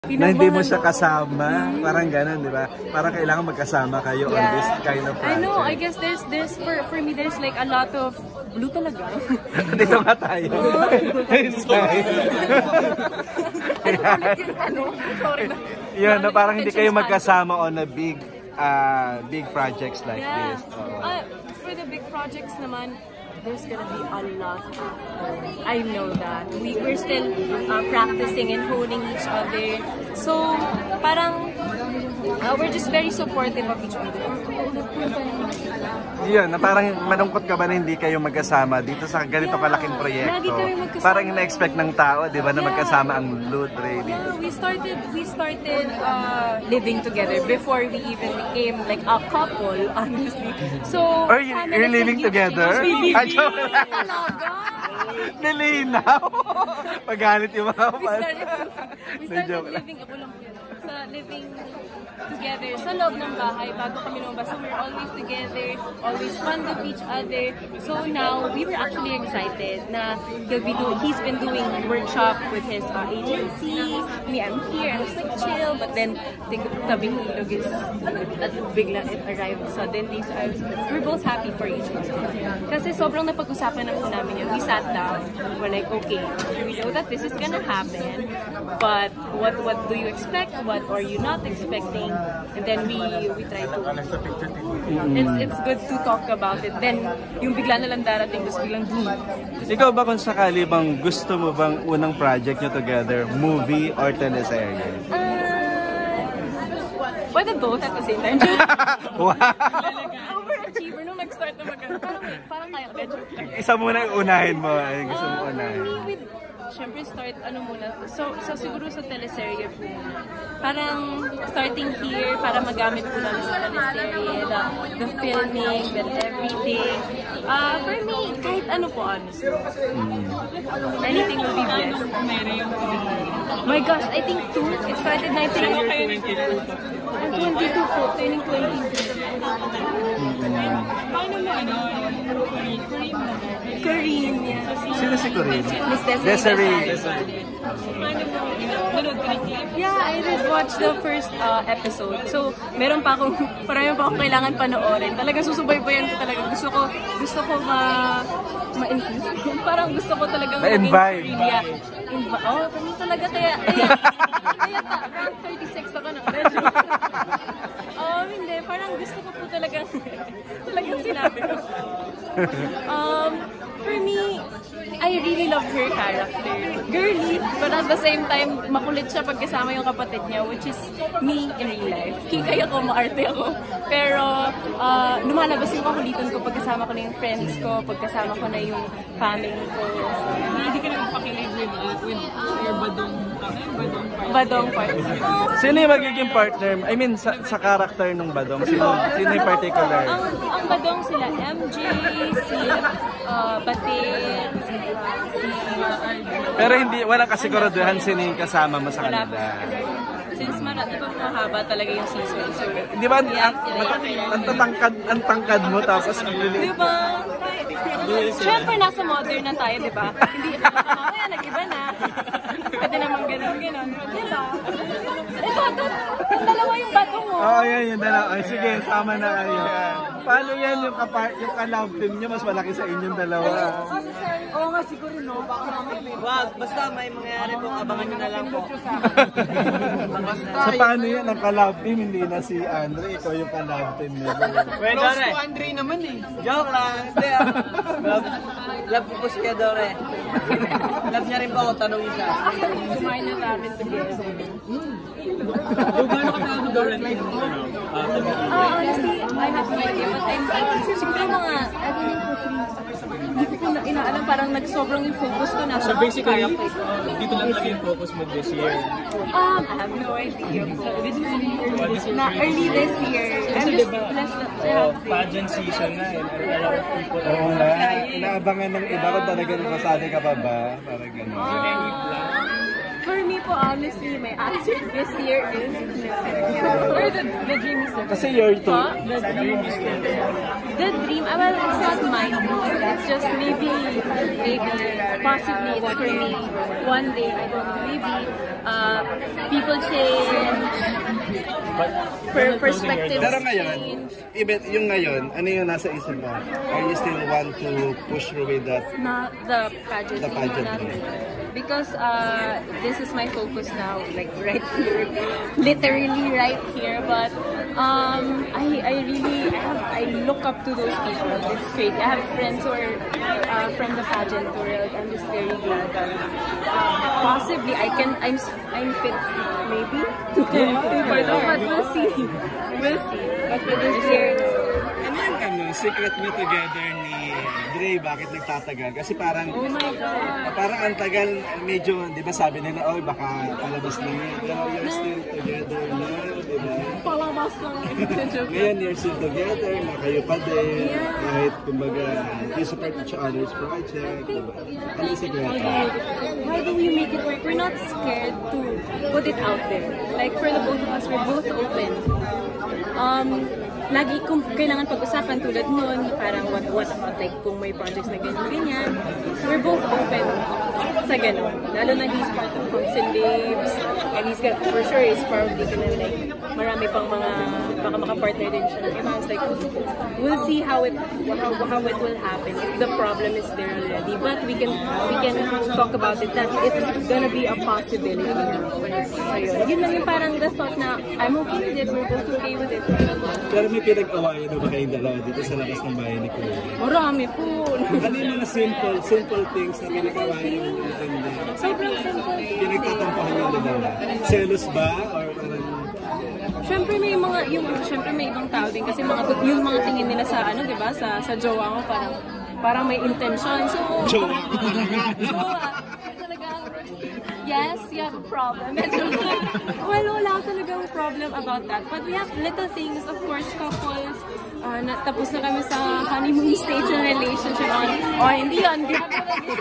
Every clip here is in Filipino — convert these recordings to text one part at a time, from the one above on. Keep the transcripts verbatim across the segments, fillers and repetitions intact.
Na hindi mo siya kasama, parang gano'n, di ba? Parang kailangan magkasama kayo yeah. on this kind of project. I know, I guess there's, there's for, for me, there's like a lot of blue talaga. Dito nga tayo. Sorry. Ano? Sorry na. Yun, na parang hindi kayo magkasama on a big, uh, big projects like yeah. this. Oh. Uh, for the big projects naman, there's gonna be a lot. I know that. We, we're still uh, practicing and honing each other. So, parang, uh, we're just very supportive of each other. Yun, na parang malungkot ka ba na hindi kayo magkasama dito sa ganito yeah, kalaking proyekto? Parang ina-expect ng tao, di ba, na yeah. magkasama ang Loot Ready. Yeah, we started, we started uh, living together before we even became like a couple, honestly. So, are you, you're living together? I joke lang. Nilinaw. Pagalit yung mga we started, we started living, ako lang yun, sa living together sa loob ng bahay bago kami lumabas. So we're always together, always fond of each other. So now, we were actually excited na he'll be doing, he's been doing workshop with his uh, agency. Me, I'm here, I was like chill, but then Tabing Ilog is, at bigla it arrived suddenly. So I was, we're both happy for each other. Kasi sobrang napag-usapan na po namin yun. We sat down, we're like, okay, we know that this is gonna happen, but what what do you expect? What are you not expecting? And then we we try to it's it's good to talk about it. Then yung bigla na lang darating, tapos biglang boom. Ikaw ba kung sakali bang gusto mo bang unang project nyo together, movie or teleserye? Uh, pwede both at the same time. Wow! Overachiever nung nag-start na mag- parang parang kaya ka. Isa muna yung unahin mo. Ay, gusto mo unahin. Siyempre start ano muna, so, so siguro sa teleserye po muna. Parang starting here para magamit po namin sa teleserye, the, the filming, the everything. Uh, for me, kahit ano po honestly. Mm. Anything will be best. My gosh, I think two. It started nineteen twenty-two. twenty-two po, turning twenty-two. Paano mo ano? Kareem, yeah. Sino si Kareem? Miss Desiree. Yeah, I did watch the first uh, episode. So, meron pa akong, parang pa akong kailangan panoorin. Talaga susubaybayan ko talaga. Gusto ko, gusto ko ma, ma-infuse. Parang gusto ko talaga ma-imbibe. Yeah. Invi- oh, ganun talaga. Kaya, kaya, kaya pa, around thirty-six ako na. Oh, hindi. Parang gusto ko po talagang, talagang sinabi ko. Um, for me, I really love her character. Girly, but at the same time, makulit siya pagkasama yung kapatid niya, which is me in real life. Kikay ako, maarte ako. Pero, uh, lumalabas yung kakulitan ko pagkasama ko na yung friends ko, pagkasama ko na yung family ko. Hindi ka naman pakilig with, uh, with your badong, uh, badong partner. Badong partner. Sino yung magiging partner? I mean, sa, sa character ng badong? Sino, sino yung particular? Ang, ang badong sila, M J, si uh, Batin, si, si pero hindi, walang kasiguraduhan sino yung kasama mo sa kanila. Since marami pa mahaba talaga yung season. So, di ba, ang, ang tatangkad, ang tangkad mo tapos ang lilit. Di ba? Siyempre, nasa modern na tayo, di ba? Hindi, mamaya, nag-iba na. Pwede naman ganun, ganun. Di ba? Ito, ito, yung dalawa yung bato mo. Oo, oh, yan, yung dalawa. Ay, sige, sama na kayo. Paano yan yung, yung ka-love team nyo? Mas malaki sa inyong dalawa. Oo nga, siguro, no? Baka namin. Wag, basta may mangyayari po, abangan nyo na lang po. So, paano yan ang ka-love team? Hindi na si Andre, ikaw yung ka-love team nyo. Pwede na eh. Andre naman eh. Joke lang. Hindi ah. Love, love ko po si Adore. Love niya rin po ako, tanongin siya. Kumain na namin together. Kung gaano ka na Adore na yung ano? Ah, honestly, I have no idea. But I'm, siguro mga, I don't know, hindi ko na inaalam, parang nagsobrang yung focus ko na. So basically, dito lang talaga yung focus mo this year? Um, I have no idea. This is early, na early this year. I'm just blessed that I have this. Pageant season na and a lot of people. Oo nga, inaabangan ng iba kung talagang kasali ka pa ba? Parang gano'n. For me po, honestly, my answer this year is or the, the dream is different. Kasi year two. Huh? The dream is different. The dream, uh, well, it's not mine. It's just maybe, maybe, possibly it's for me. One day, I don't know, maybe, uh, people change, per perspective Pero ngayon, change. even yung ngayon, ano yung nasa isip mo? Are you still want to push through with that? Not the pageant. The pageant. Not because uh, this is my focus now, like right here, literally right here. But um, I, I really, I, have, I look up to those people. It's crazy. I have friends who are uh, from the pageant world. I'm just very glad that um, possibly I can, I'm, I'm fit, maybe to compete for them. But we'll see. We'll see. But for this year. Ano yung ano, secret nyo together ni Dre, bakit nagtatagal? Kasi parang, Oh my God. parang ang tagal, medyo, di ba sabi nila, oh, baka palabas lang yun. Pero you're still together now, di ba? Palabas lang. Ngayon, you're still together, na kayo pa din. Yeah. Kahit, kumbaga, you support each other's project, di ba? Ano yung sekreto? How do we make it work? We're not scared to put it out there. Like for the both of us, we're both open. Um, lagi kung kailangan pag-usapan tulad nun, parang what, what about like kung may projects na ganyan-ganyan, we're both open sa ganun. Lalo na he's part of Hunks and Babes, and he's got, for sure, he's probably gonna like, marami pang mga, baka makapartner din siya ng iba. It's like, we'll see how it, how, how it will happen if the problem is there already. But we can, we can talk about it that it's gonna be a possibility when it's so yun. Yun lang yung parang the thought na, I'm okay with it, we're both okay with it. Pero may pinag-awayan na ba kayong dalawa dito sa labas ng bahay ni Kuya? Marami po. Ano yung mga simple, simple things na pinag-awayan nyo dito? Sobrang simple. Pinagtatampahan nyo dalawa? Selos ba? Or parang... Siyempre may mga, yung, siyempre may ibang tao din kasi mga, yung mga tingin nila sa ano, di ba, sa, sa jowa ko parang, parang may intention. So, Jowa ko talaga. jowa. Talagang, yes, you have a problem. Well, wala talagang problem about that. But we have little things, of course, couples. Uh, na, tapos na kami sa honeymoon stage ng relationship. On, oh, hindi yun. Grabe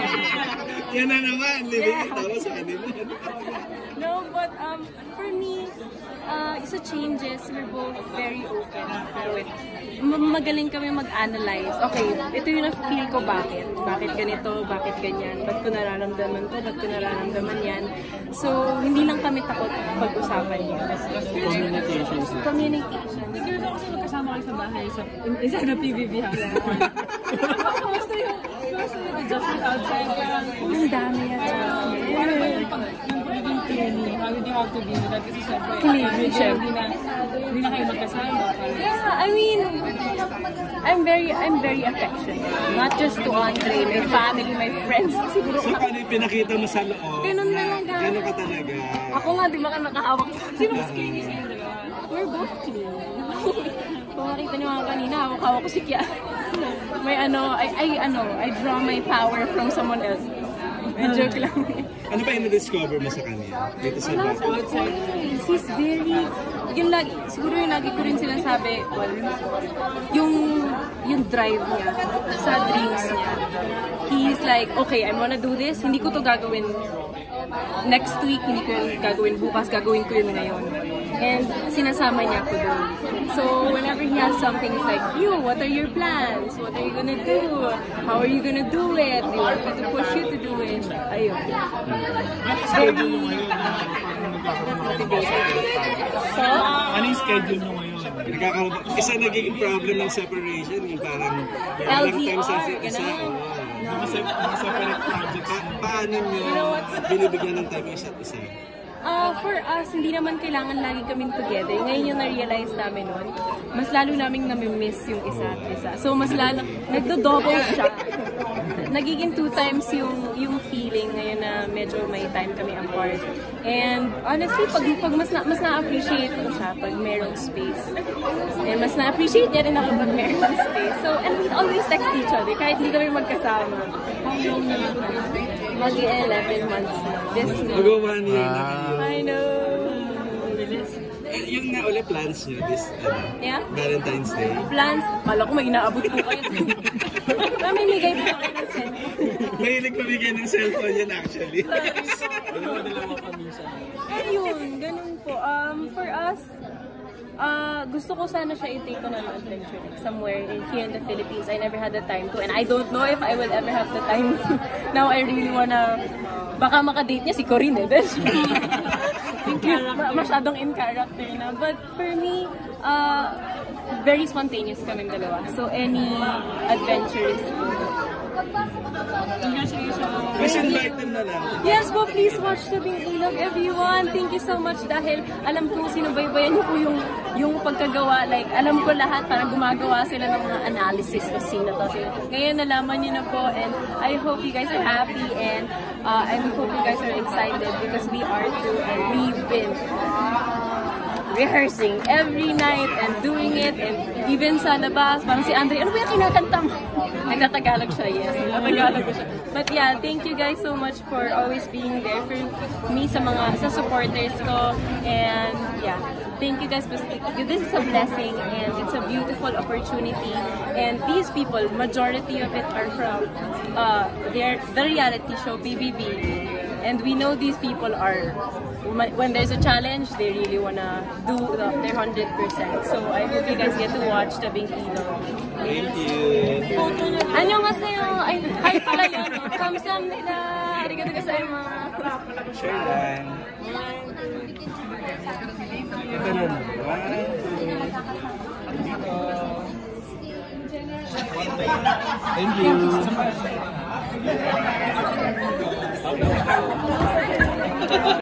lang. Yan na naman, living tawa sa honeymoon. No, but um, for me, uh, sa changes, we're both very open to it. Ma- magaling kami mag-analyze. Okay, ito yung na-feel ko bakit. Bakit ganito, bakit ganyan. Ba't ko nararamdaman to, ba't ko nararamdaman yan. So, hindi lang kami takot pag-usapan yan. Communication. Communication. Siguro ako kasi magkasama kayo sa bahay sa isa na P B B house. Kamusta yung, kamusta yung adjustment outside? Ang dami adjustment. Yung pagiging cleaning, how did you have to deal with that? Kasi syempre, Cleaning, syempre. hindi na, hindi na kayo magkasama. Yeah, I mean, I'm very, I'm very affectionate. Not just to Andre, my family, my friends. Siguro So, paano yung pinakita mo sa loob? Ganun talaga. Ganun ka talaga. Ako nga, di ba ka nakahawak? Sino mas clingy sa inyo? We're both clean. Kung makita niyo mga kanina, hawak-hawak ko si Kia. May ano, I, I, ano, I draw my power from someone else. May joke lang. Ano ba yung na-discover mo sa kanya? Dito sa Wala bahay? sa He's very, yung lagi, siguro yung lagi ko rin sinasabi, well, yung, yung drive niya sa dreams niya. He's like, okay, I'm gonna do this, hindi ko to gagawin next week, hindi ko yun gagawin bukas, gagawin ko yun ngayon. And sinasama niya ako doon. So whenever he has something, it's like, you, what are your plans? What are you gonna do? How are you gonna do it? Do you want me to push you to do it? Ayun. Schedule mo ngayon na motivated. So, Ano yung schedule mo ngayon? Nagkakaroon ba? Isa nagiging problem ng separation, yung parang L walang D time sa R, isa. ganun. Mga sep- mga separate projects. Pa paano nyo know what? binibigyan ng time yung isa't isa? Uh, for us, hindi naman kailangan lagi kaming together. Ngayon yung na-realize namin nun, mas lalo naming nami-miss yung isa't isa. So, mas lalo, nagdo-double siya. Nagiging two times yung yung feeling ngayon na medyo may time kami apart. And honestly, pag, pag mas, na, mas na-appreciate ko siya pag merong space. And mas na-appreciate niya rin ako pag merong space. So, and we always text each other kahit hindi kami magkasama. Mag-eleven months na. This month. Mag-one year na kayo. I know. Eh, yung nauli plans nyo this ano, Yeah? Valentine's Day. Plans? Kala ko may inaabot po kayo. Mamimigay po kayo ng cellphone. Mahilig pamigay ng cellphone yan actually. Sorry po. Ayun, ganun po. Um, for us, uh, gusto ko sana siya i-take on an adventure like somewhere in, here in the Philippines. I never had the time to, and I don't know if I will ever have the time. Now I really wanna, baka makadate niya si Corinne eh. Ma- masyadong in character na. But for me, uh, very spontaneous kaming dalawa. So any adventure is good. Please invite them na lang. Yes po, please watch Tabing Ilog, everyone. Thank you so much dahil alam ko sinubaybayan niyo po yung, yung pagkagawa. Like, alam ko lahat, parang gumagawa sila ng mga analysis kung sino to. Sino. Ngayon, nalaman niyo na po and I hope you guys are happy and uh, I hope you guys are excited because we are too and we've been rehearsing every night and doing it and even sa labas, parang si Andre, ano ba yung kinakanta mo? Nagtatagalog siya, yes. Nagtatagalog siya. But yeah, thank you guys so much for always being there for me sa mga, sa supporters ko. And yeah, thank you guys. This is a blessing and it's a beautiful opportunity. And these people, majority of it are from uh, their, the reality show, P B B. And we know these people are, when there's a challenge, they really wanna do the, their one hundred percent. So I hope you guys get to watch Tabing Ilog. Thank you. 안녕하세요. Ay, hi pala yun. 감사합니다. Arigato gozaimasu. Share lang. Ito na. Thank you.